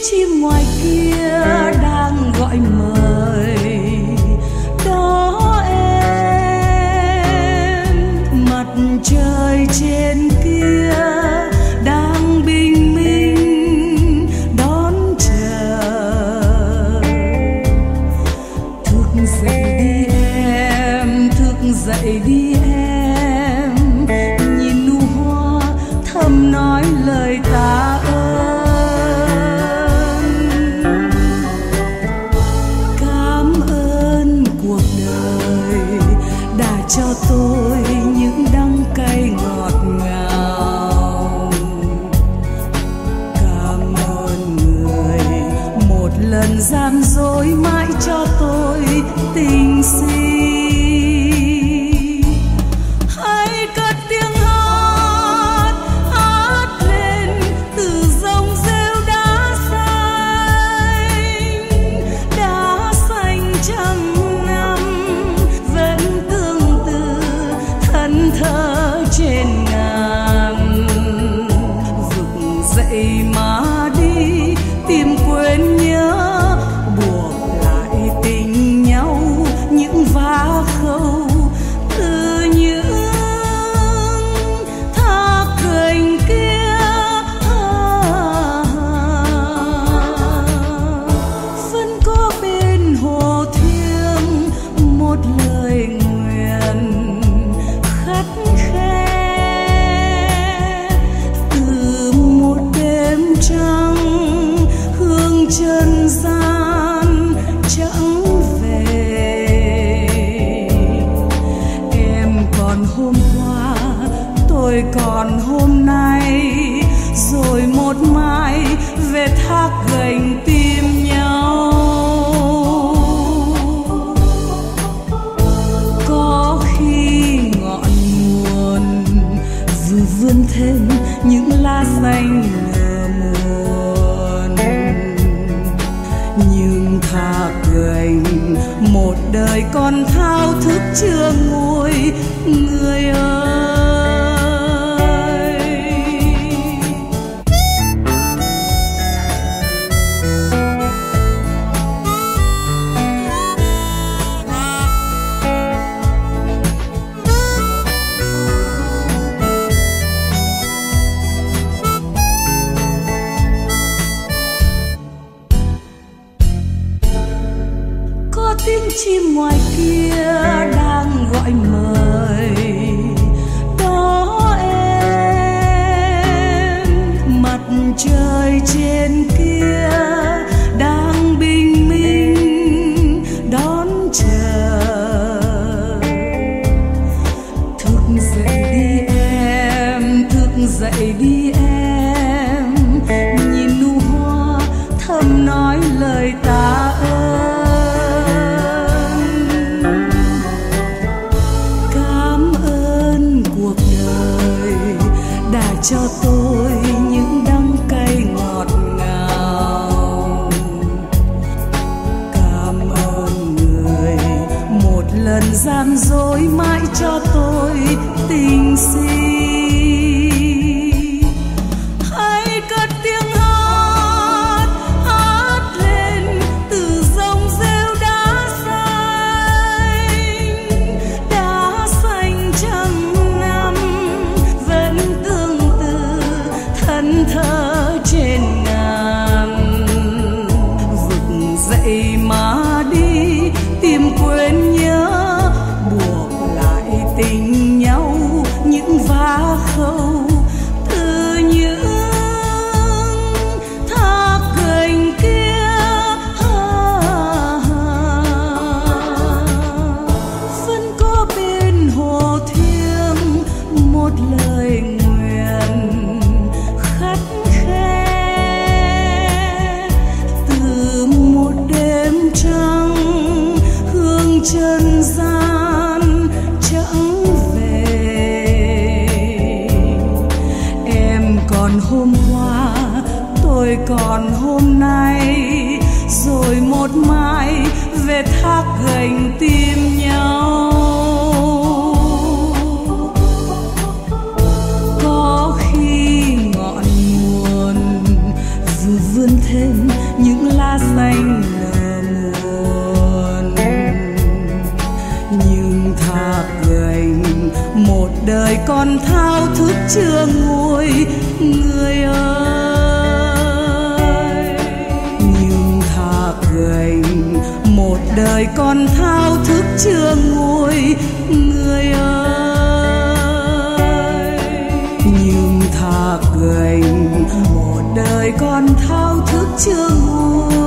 chim ngoài kia đang gọi mời. Đó em, mặt trời trên kia đang bình minh đón chờ. Thức dậy đi em, thức dậy đi em, nhìn nụ hoa thầm nói lời tạ ơn. Cảm ơn cuộc đời đã cho tôi những đắng cay ngọt ngào. Cảm ơn người một lần gian dối mãi cho tôi tình si. Hãy cất tiếng hát, hát lên từ dòng rêu đá xanh trăm năm, vẫn tương tự thân thơ trên ngàn. Vực dậy mà đi tìm quên nhớ, buộc lại tình nhau những vá khâu từ những thác cành kia. Vẫn có bên hồ thiêng một lời nguyện khắt khe, từ một đêm trăng hương trần gian chẳng về. Em còn hôm qua, tôi còn hôm nay, rồi một mai về thác gành tìm nhau. Có khi ngọn nguồn vừa vươn thêm những lá xanh nở muôn, nhưng thác gành một đời còn thao thức chưa nguôi người ơi. Có tiếng chim ngoài kia đang gọi mời. Đó em, mặt trời trên kia đang bình minh đón chờ. Thức dậy đi em, thức dậy đi em, nhìn nụ hoa thầm nói lời tạ ơn. Đã cho tôi những đắng cay ngọt ngào. Cảm ơn người một lần gian dối mãi cho tôi tình si. Hãy cất tiếng hát, hát lên từ dòng rêu đá xanh trăm năm, vẫn tương tự thân thơ trên ngàn. Vực dậy mà đi tìm quên nhớ, buộc lại tình nhau những vá khâu từ những thác gành kia. Vẫn có bên hồ thiêng một lời nguyện khắt khe, từ một đêm trăng hương trần gian chẳng về. Em còn hôm qua, tôi còn hôm nay, rồi một mai về thác gành tìm nhau. Có khi ngọn nguồn vừa vươn thêm đời còn thao thức chưa nguôi người ơi. Nhưng thà cười một đời còn thao thức chưa nguôi người ơi. Nhưng thà cười một đời còn thao thức chưa nguôi.